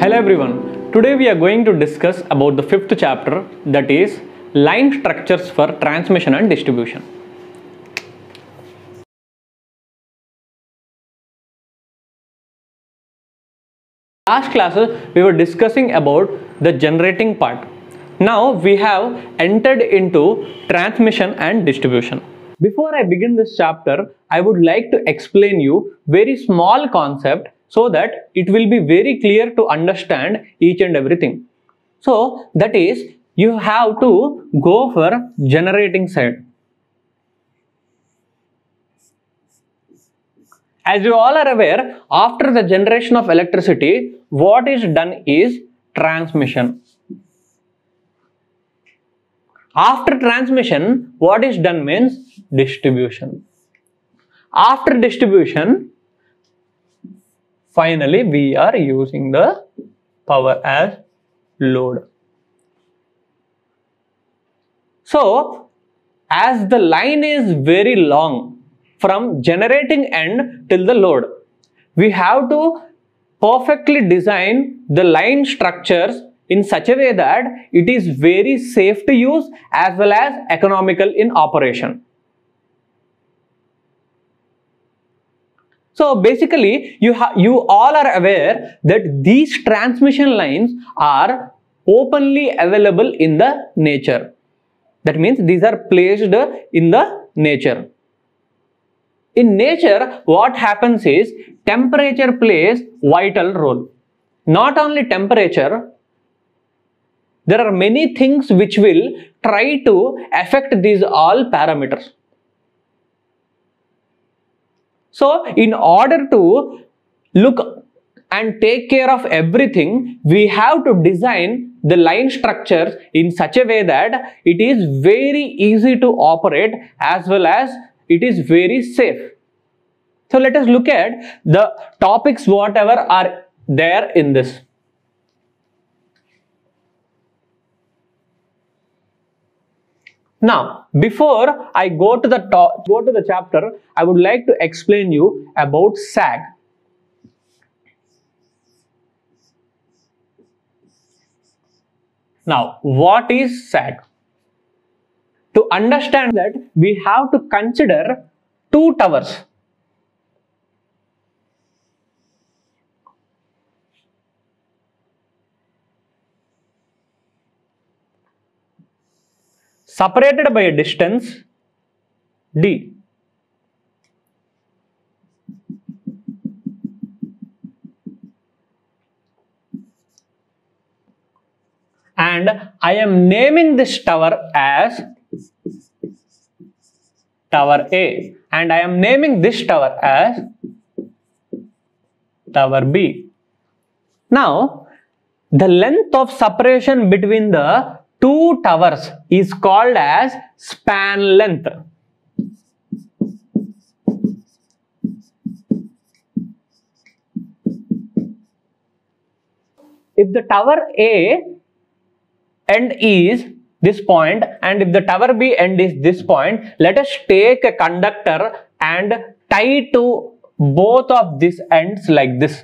Hello everyone. Today we are going to discuss about the fifth chapter, that is line structures for transmission and distribution. Last classes we were discussing about the generating part. Now we have entered into transmission and distribution. Before I begin this chapter, I would like to explain you very small concept so that it will be very clear to understand each and everything. So that is, you have to go for generating side. As you all are aware, after the generation of electricity, what is done is transmission. After transmission, what is done means distribution. After distribution, finally we are using the power as load. So, as the line is very long from generating end till the load, we have to perfectly design the line structures in such a way that it is very safe to use as well as economical in operation. So basically you all are aware that these transmission lines are openly available in the nature. That means these are placed in the nature. In nature, what happens is temperature plays vital role. Not only temperature, there are many things which will try to affect these all parameters. So, in order to look and take care of everything, we have to design the line structures in such a way that it is very easy to operate as well as it is very safe. So let us look at the topics whatever are there in this. Now, before I go to the chapter, I would like to explain you about sag. Now, what is sag? To understand that, we have to consider two towers. Separated by a distance d. And I am naming this tower as tower A, and I am naming this tower as tower B. Now, the length of separation between the two towers is called as span length. If the tower A end is this point and if the tower B end is this point, let us take a conductor and tie to both of these ends like this.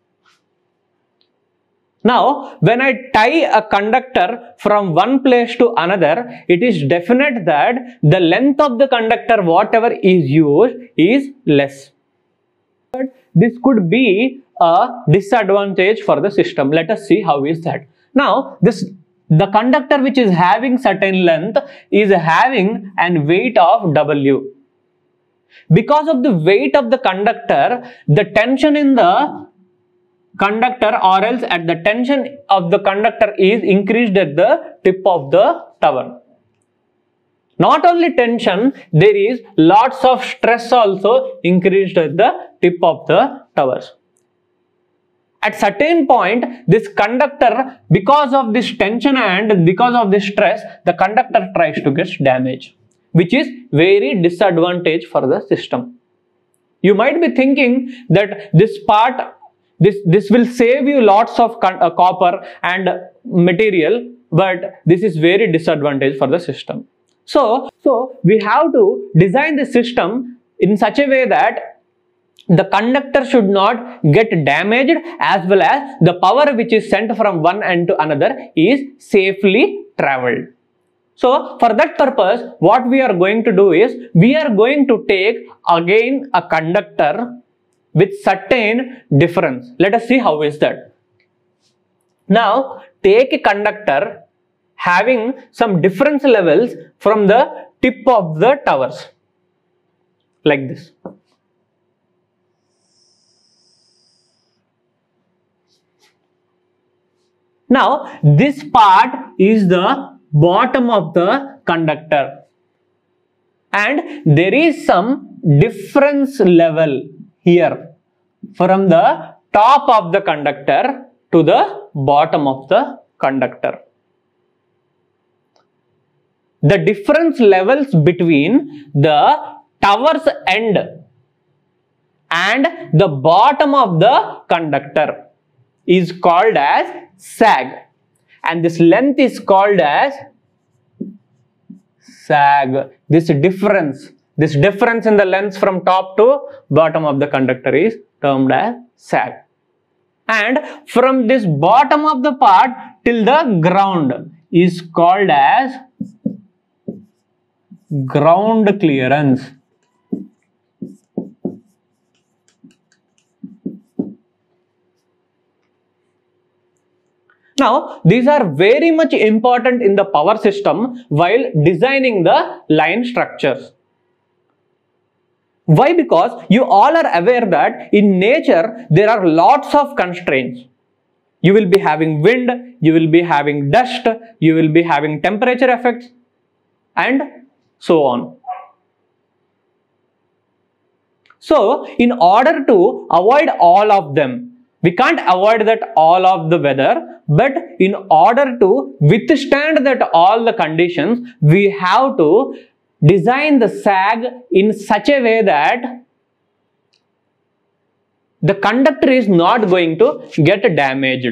Now, when I tie a conductor from one place to another, it is definite that the length of the conductor whatever is used is less. But this could be a disadvantage for the system. Let us see how is that. Now, the conductor which is having certain length is having an weight of W. Because of the weight of the conductor, the tension in the conductor or else at the tension of the conductor is increased at the tip of the tower. Not only tension, there is lots of stress also increased at the tip of the towers. At certain point, this conductor, because of this tension and because of this stress, the conductor tries to get damaged, which is very disadvantage for the system. You might be thinking that this part, this will save you lots of copper and material, but this is very disadvantage for the system. So we have to design the system in such a way that the conductor should not get damaged, as well as the power which is sent from one end to another is safely traveled. So for that purpose, what we are going to do is, we are going to take again a conductor with certain difference. Let us see how is that. Now take a conductor having some difference levels from the tip of the towers, like this. Now this part is the bottom of the conductor, and there is some difference level here from the top of the conductor to the bottom of the conductor. The difference levels between the tower's end and the bottom of the conductor is called as sag, and this length is called as sag. This difference in the length from top to bottom of the conductor is termed as sag. And from this bottom of the part till the ground is called as ground clearance. Now, these are very much important in the power system while designing the line structures. Why? Because you all are aware that in nature there are lots of constraints. You will be having wind, you will be having dust, you will be having temperature effects, and so on. So, in order to avoid all of them, we can't avoid that all of the weather, but in order to withstand that all the conditions, we have to design the sag in such a way that the conductor is not going to get damaged.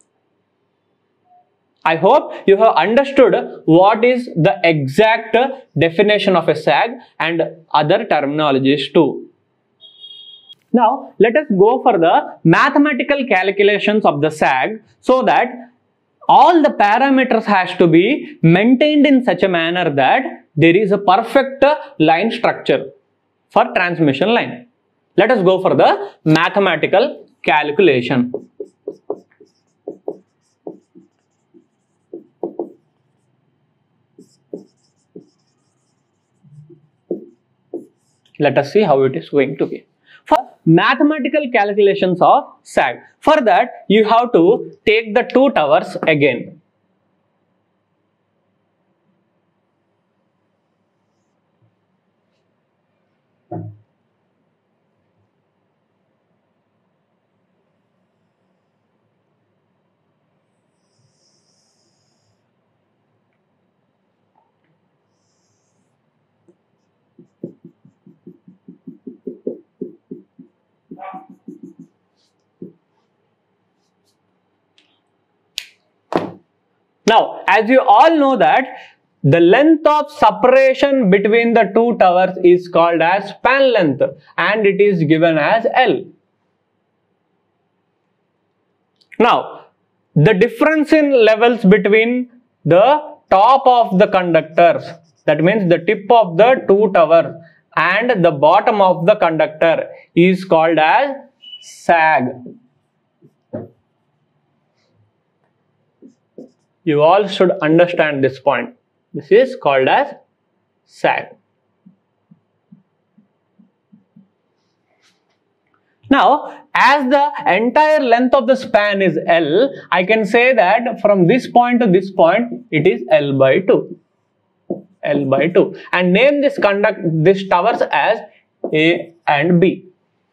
I hope you have understood what is the exact definition of a sag and other terminologies too. Now, let us go for the mathematical calculations of the sag, so that all the parameters has to be maintained in such a manner that there is a perfect line structure for transmission line. Let us go for the mathematical calculation. Let us see how it is going to be. For mathematical calculations of sag, for that you have to take the two towers again. Now, as you all know that the length of separation between the two towers is called as span length, and it is given as L. Now, the difference in levels between the top of the conductors, that means the tip of the two towers, and the bottom of the conductor is called as sag. You all should understand this point. This is called as sag. Now, as the entire length of the span is L, I can say that from this point to this point, it is L by 2. L by 2. And name this towers as A and B.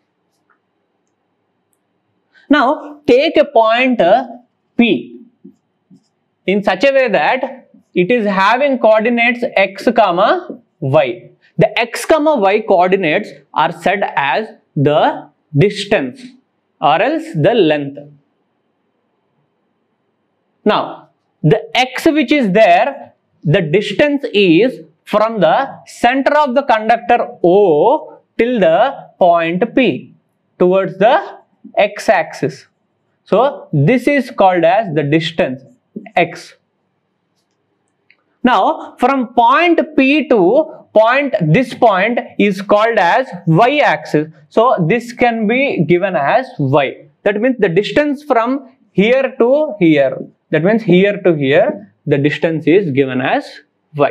Now, take a point P in such a way that it is having coordinates x, y. The x, y coordinates are said as the distance or else the length. Now, the x which is there, the distance is from the center of the conductor O till the point P. towards the x-axis. So this is called as the distance x. Now from point P to this point is called as y-axis. So this can be given as y. That means the distance from here to here. That means here to here, the distance is given as y.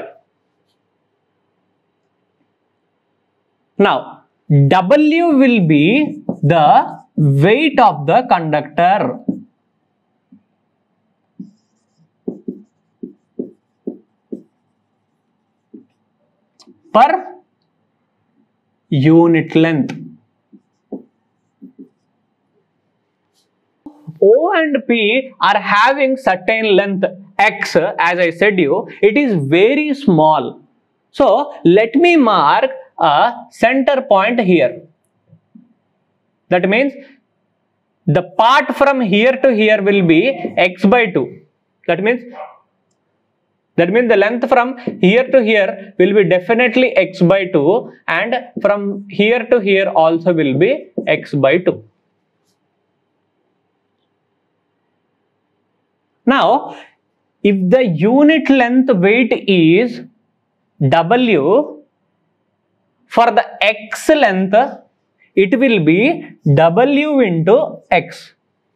Now W will be the weight of the conductor. Per unit length. O and P are having certain length x, as I said you, it is very small. So let me mark a center point here. That means the part from here to here will be x by 2. That means the length from here to here will be definitely x by 2, and from here to here also will be x by 2. Now, if the unit length weight is W, for the x length, it will be W into x.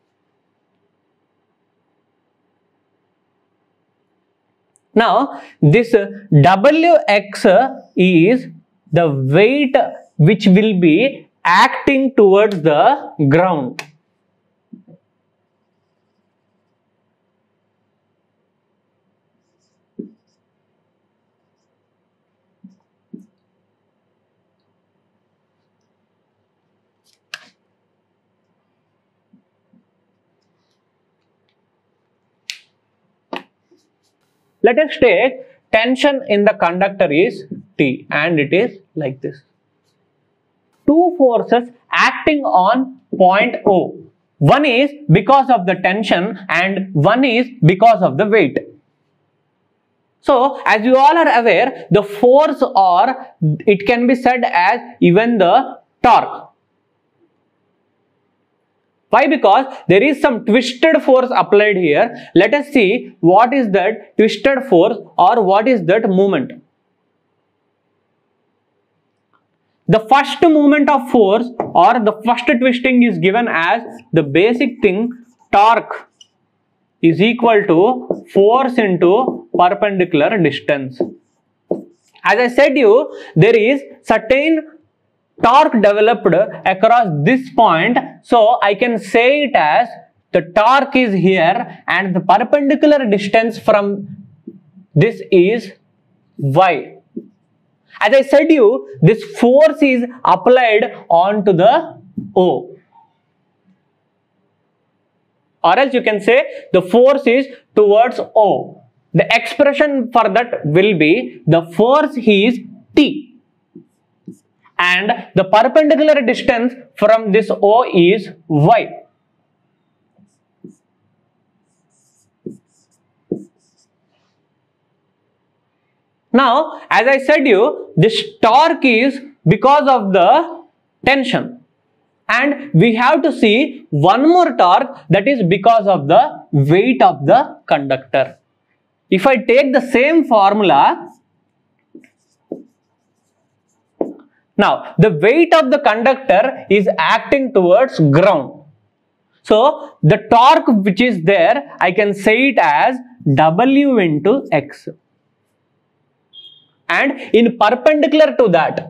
Now, this Wx is the weight which will be acting towards the ground. Let us take tension in the conductor is T, and it is like this. Two forces acting on point O. One is because of the tension and one is because of the weight. So, as you all are aware, the force, or it can be said as even the torque. Why? Because there is some twisted force applied here. Let us see what is that twisted force or what is that movement. The first movement of force or the first twisting is given as the basic thing, torque is equal to force into perpendicular distance. As I said you, there is certain torque developed across this point, so I can say it as the torque is here and the perpendicular distance from this is y. As I said you, this force is applied onto the O, or else you can say the force is towards O. The expression for that will be the force is T. And the perpendicular distance from this O is y. Now, as I said you, this torque is because of the tension. And we have to see one more torque, that is because of the weight of the conductor. If I take the same formula, now the weight of the conductor is acting towards ground. So the torque which is there, I can say it as W into X. And in perpendicular to that,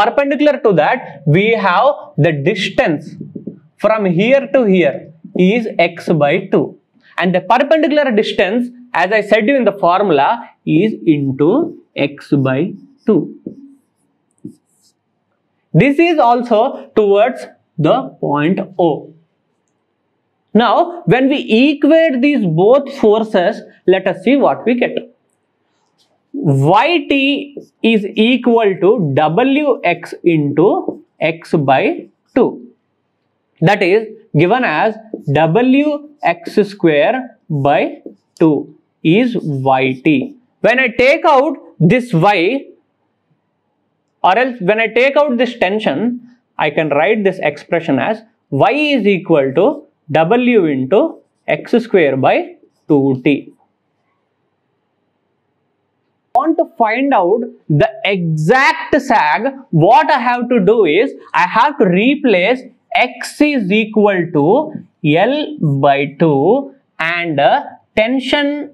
we have the distance from here to here is X by 2. And the perpendicular distance, as I said you in the formula, is into X by 2. This is also towards the point O. Now, when we equate these both forces, let us see what we get. Yt is equal to Wx into X by 2. That is given as Wx square by 2 is Yt. When I take out this Y, or else when I take out this tension, I can write this expression as y is equal to w into x square by 2t. Want to find out the exact sag, what I have to do is I have to replace x is equal to L by 2 and tension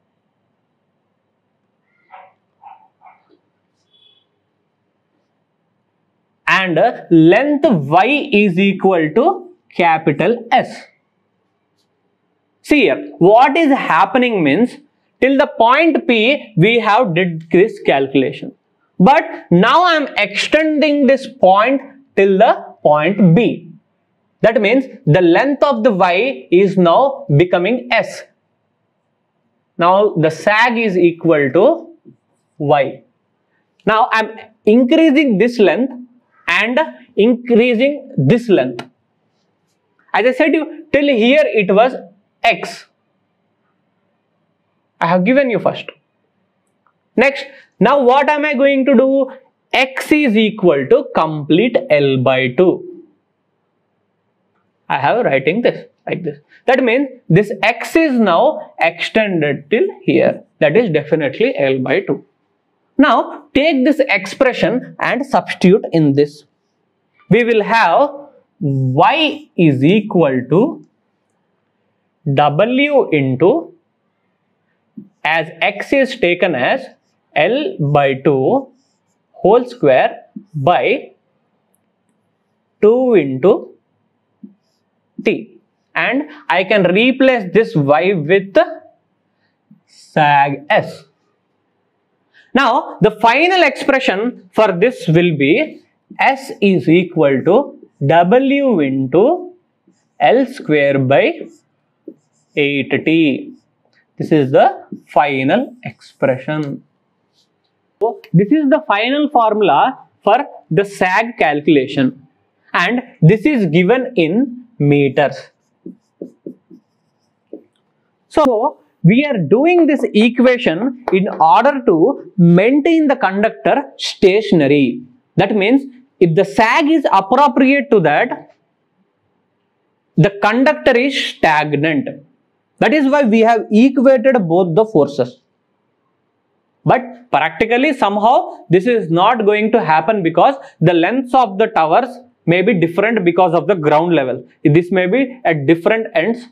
and length y is equal to capital S. See here, what is happening means till the point P we have did this calculation, but now I am extending this point till the point B. That means the length of the y is now becoming S. Now the sag is equal to y. Now I am increasing this length and increasing this length. As I said you, till here it was x. I have given you first. Next, now what am I going to do? X is equal to complete L by 2. I have writing this like this. That means this x is now extended till here. That is definitely L by 2. Now take this expression and substitute in this. We will have y is equal to w into, as x is taken as L by 2 whole square by 2 into t, and I can replace this y with sag S. Now the final expression for this will be S is equal to w into L square by 8t. This is the final expression. So this is the final formula for the sag calculation, and this is given in meters. So we are doing this equation in order to maintain the conductor stationary. That means if the sag is appropriate to that, the conductor is stagnant. That is why we have equated both the forces. But practically somehow this is not going to happen because the lengths of the towers may be different because of the ground level. This may be at different ends.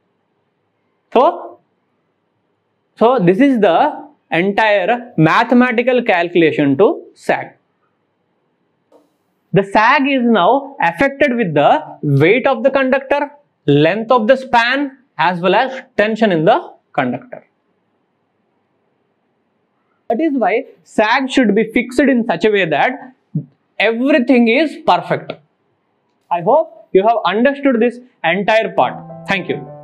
So this is the entire mathematical calculation to sag. The sag is now affected with the weight of the conductor, length of the span, as well as tension in the conductor. That is why sag should be fixed in such a way that everything is perfect. I hope you have understood this entire part. Thank you.